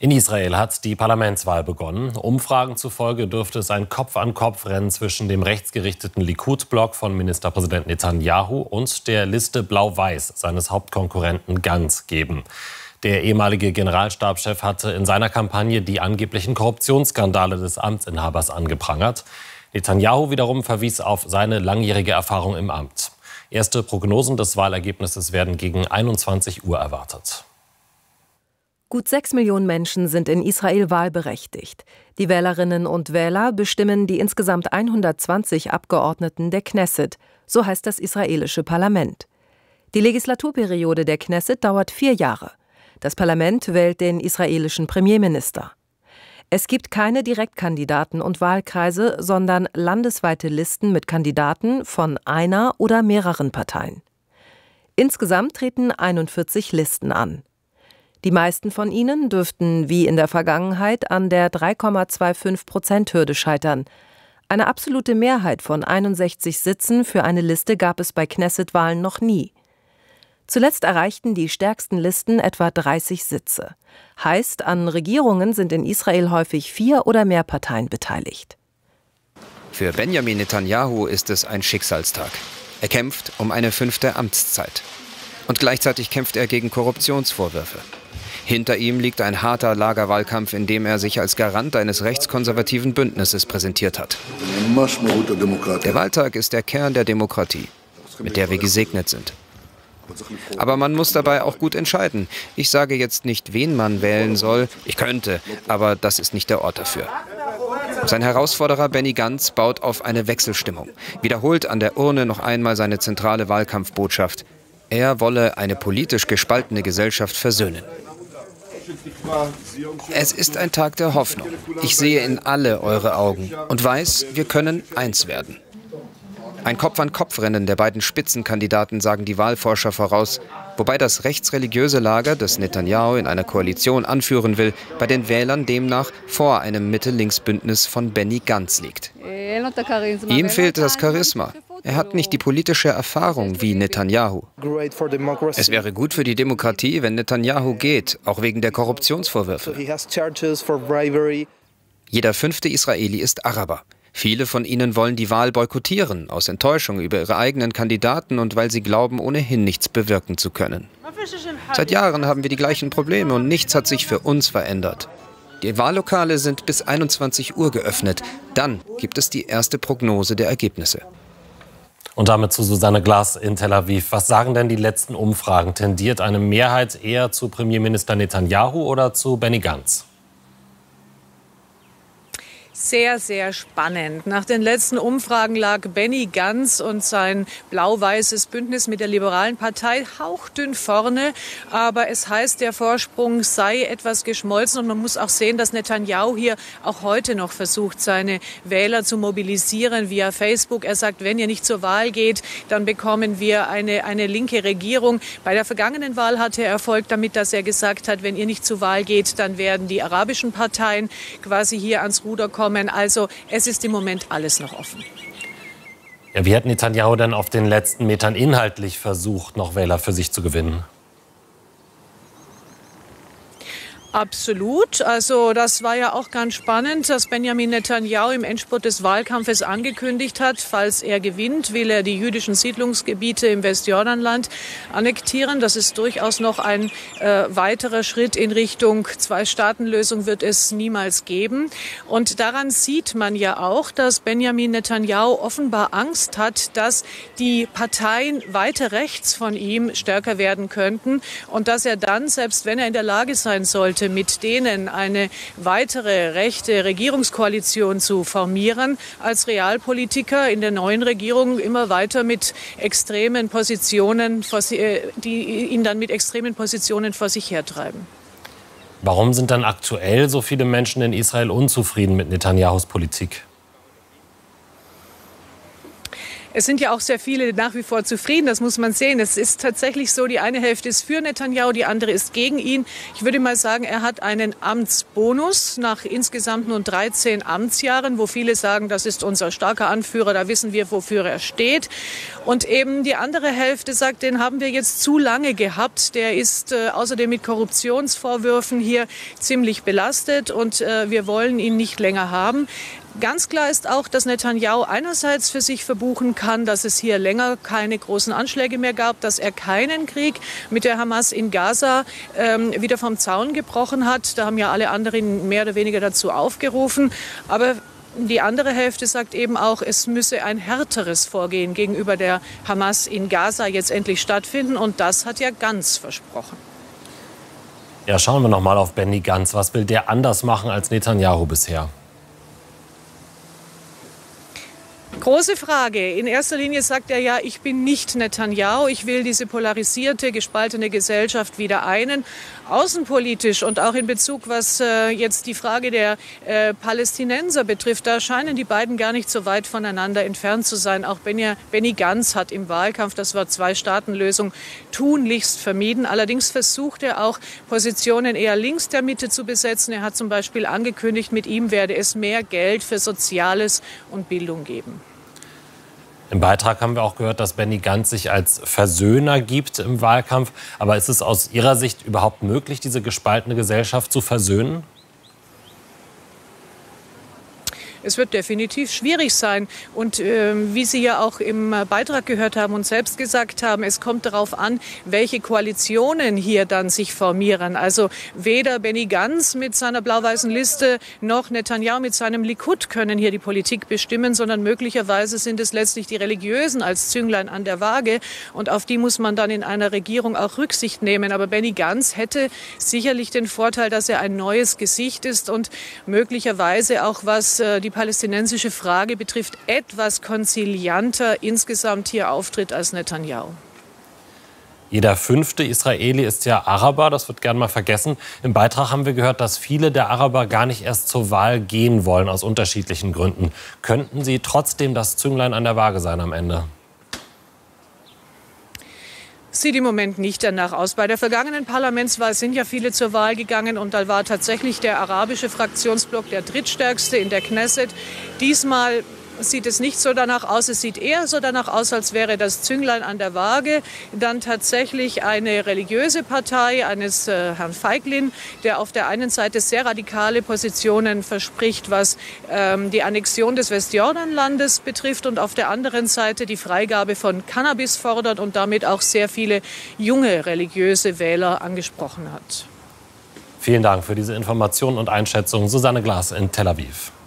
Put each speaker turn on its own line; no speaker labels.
In Israel hat die Parlamentswahl begonnen. Umfragen zufolge dürfte es ein Kopf-an-Kopf-Rennen zwischen dem rechtsgerichteten Likud-Block von Ministerpräsident Netanyahu und der Liste Blau-Weiß seines Hauptkonkurrenten Gantz geben. Der ehemalige Generalstabschef hatte in seiner Kampagne die angeblichen Korruptionsskandale des Amtsinhabers angeprangert. Netanyahu wiederum verwies auf seine langjährige Erfahrung im Amt. Erste Prognosen des Wahlergebnisses werden gegen 21 Uhr erwartet.
Gut 6 Millionen Menschen sind in Israel wahlberechtigt. Die Wählerinnen und Wähler bestimmen die insgesamt 120 Abgeordneten der Knesset, so heißt das israelische Parlament. Die Legislaturperiode der Knesset dauert 4 Jahre. Das Parlament wählt den israelischen Premierminister. Es gibt keine Direktkandidaten und Wahlkreise, sondern landesweite Listen mit Kandidaten von einer oder mehreren Parteien. Insgesamt treten 41 Listen an. Die meisten von ihnen dürften, wie in der Vergangenheit, an der 3,25%-Hürde scheitern. Eine absolute Mehrheit von 61 Sitzen für eine Liste gab es bei Knesset-Wahlen noch nie. Zuletzt erreichten die stärksten Listen etwa 30 Sitze. Heißt, an Regierungen sind in Israel häufig 4 oder mehr Parteien beteiligt.
Für Benjamin Netanyahu ist es ein Schicksalstag. Er kämpft um eine 5. Amtszeit. Und gleichzeitig kämpft er gegen Korruptionsvorwürfe. Hinter ihm liegt ein harter Lagerwahlkampf, in dem er sich als Garant eines rechtskonservativen Bündnisses präsentiert hat. Der Wahltag ist der Kern der Demokratie, mit der wir gesegnet sind. Aber man muss dabei auch gut entscheiden. Ich sage jetzt nicht, wen man wählen soll. Ich könnte, aber das ist nicht der Ort dafür. Sein Herausforderer Benny Gantz baut auf eine Wechselstimmung, wiederholt an der Urne noch einmal seine zentrale Wahlkampfbotschaft. Er wolle eine politisch gespaltene Gesellschaft versöhnen. Es ist ein Tag der Hoffnung. Ich sehe in alle eure Augen und weiß, wir können eins werden. Ein Kopf-an-Kopf-Rennen der beiden Spitzenkandidaten sagen die Wahlforscher voraus, wobei das rechtsreligiöse Lager, das Netanyahu in einer Koalition anführen will, bei den Wählern demnach vor einem Mitte-Links-Bündnis von Benny Gantz liegt. Ihm fehlt das Charisma. Er hat nicht die politische Erfahrung wie Netanyahu. Es wäre gut für die Demokratie, wenn Netanyahu geht, auch wegen der Korruptionsvorwürfe. Jeder 5. Israeli ist Araber. Viele von ihnen wollen die Wahl boykottieren, aus Enttäuschung über ihre eigenen Kandidaten und weil sie glauben, ohnehin nichts bewirken zu können. Seit Jahren haben wir die gleichen Probleme und nichts hat sich für uns verändert. Die Wahllokale sind bis 21 Uhr geöffnet. Dann gibt es die erste Prognose der Ergebnisse.
Und damit zu Susanne Glas in Tel Aviv. Was sagen denn die letzten Umfragen? Tendiert eine Mehrheit eher zu Premierminister Netanyahu oder zu Benny Gantz?
Sehr, sehr spannend. Nach den letzten Umfragen lag Benny Gantz und sein blau-weißes Bündnis mit der Liberalen Partei hauchdünn vorne. Aber es heißt, der Vorsprung sei etwas geschmolzen. Und man muss auch sehen, dass Netanyahu hier auch heute noch versucht, seine Wähler zu mobilisieren via Facebook. Er sagt, wenn ihr nicht zur Wahl geht, dann bekommen wir eine linke Regierung. Bei der vergangenen Wahl hatte er Erfolg damit, dass er gesagt hat, wenn ihr nicht zur Wahl geht, dann werden die arabischen Parteien quasi hier ans Ruder kommen. Also es ist im Moment alles noch offen.
Ja, wie hat Netanyahu denn auf den letzten Metern inhaltlich versucht, noch Wähler für sich zu gewinnen?
Absolut. Also das war ja auch ganz spannend, dass Benjamin Netanyahu im Endspurt des Wahlkampfes angekündigt hat, falls er gewinnt, will er die jüdischen Siedlungsgebiete im Westjordanland annektieren. Das ist durchaus noch ein weiterer Schritt in Richtung Zwei-Staaten-Lösung wird es niemals geben. Und daran sieht man ja auch, dass Benjamin Netanyahu offenbar Angst hat, dass die Parteien weiter rechts von ihm stärker werden könnten und dass er dann, selbst wenn er in der Lage sein sollte, mit denen eine weitere rechte Regierungskoalition zu formieren, als Realpolitiker in der neuen Regierung immer weiter mit extremen Positionen, die ihn dann mit extremen Positionen vor sich hertreiben.
Warum sind dann aktuell so viele Menschen in Israel unzufrieden mit Netanyahus Politik?
Es sind ja auch sehr viele nach wie vor zufrieden, das muss man sehen. Es ist tatsächlich so, die eine Hälfte ist für Netanyahu, die andere ist gegen ihn. Ich würde mal sagen, er hat einen Amtsbonus nach insgesamt nun 13 Amtsjahren, wo viele sagen, das ist unser starker Anführer, da wissen wir, wofür er steht. Und eben die andere Hälfte sagt, den haben wir jetzt zu lange gehabt. Der ist außerdem mit Korruptionsvorwürfen hier ziemlich belastet und wir wollen ihn nicht länger haben. Ganz klar ist auch, dass Netanyahu einerseits für sich verbuchen kann, dass es hier länger keine großen Anschläge mehr gab, dass er keinen Krieg mit der Hamas in Gaza wieder vom Zaun gebrochen hat. Da haben ja alle anderen mehr oder weniger dazu aufgerufen. Aber die andere Hälfte sagt eben auch, es müsse ein härteres Vorgehen gegenüber der Hamas in Gaza jetzt endlich stattfinden. Und das hat ja Gantz versprochen.
Ja, schauen wir noch mal auf Benny Gantz. Was will der anders machen als Netanyahu bisher?
Große Frage. In erster Linie sagt er ja, ich bin nicht Netanyahu. Ich will diese polarisierte, gespaltene Gesellschaft wieder einen. Außenpolitisch und auch in Bezug, was jetzt die Frage der Palästinenser betrifft, da scheinen die beiden gar nicht so weit voneinander entfernt zu sein. Auch Benny Gantz hat im Wahlkampf das Wort Zwei-Staaten-Lösung tunlichst vermieden. Allerdings versucht er auch, Positionen eher links der Mitte zu besetzen. Er hat zum Beispiel angekündigt, mit ihm werde es mehr Geld für Soziales und Bildung geben.
Im Beitrag haben wir auch gehört, dass Benny Gantz sich als Versöhner gibt im Wahlkampf. Aber ist es aus Ihrer Sicht überhaupt möglich, diese gespaltene Gesellschaft zu versöhnen?
Es wird definitiv schwierig sein. Und wie Sie ja auch im Beitrag gehört haben und selbst gesagt haben, es kommt darauf an, welche Koalitionen hier dann sich formieren. Also weder Benny Gantz mit seiner blau-weißen Liste noch Netanyahu mit seinem Likud können hier die Politik bestimmen, sondern möglicherweise sind es letztlich die Religiösen als Zünglein an der Waage. Und auf die muss man dann in einer Regierung auch Rücksicht nehmen. Aber Benny Gantz hätte sicherlich den Vorteil, dass er ein neues Gesicht ist und möglicherweise auch, was die palästinensische Frage betrifft, etwas konzilianter insgesamt hier auftritt als Netanyahu.
Jeder 5. Israeli ist ja Araber, das wird gern mal vergessen. Im Beitrag haben wir gehört, dass viele der Araber gar nicht erst zur Wahl gehen wollen, aus unterschiedlichen Gründen. Könnten sie trotzdem das Zünglein an der Waage sein am Ende?
Sieht im Moment nicht danach aus. Bei der vergangenen Parlamentswahl sind ja viele zur Wahl gegangen und da war tatsächlich der arabische Fraktionsblock der drittstärkste in der Knesset. Diesmal sieht es nicht so danach aus. Es sieht eher so danach aus, als wäre das Zünglein an der Waage dann tatsächlich eine religiöse Partei eines Herrn Feiglin, der auf der einen Seite sehr radikale Positionen verspricht, was die Annexion des Westjordanlandes betrifft und auf der anderen Seite die Freigabe von Cannabis fordert und damit auch sehr viele junge religiöse Wähler angesprochen hat.
Vielen Dank für diese Informationen und Einschätzung. Susanne Glas in Tel Aviv.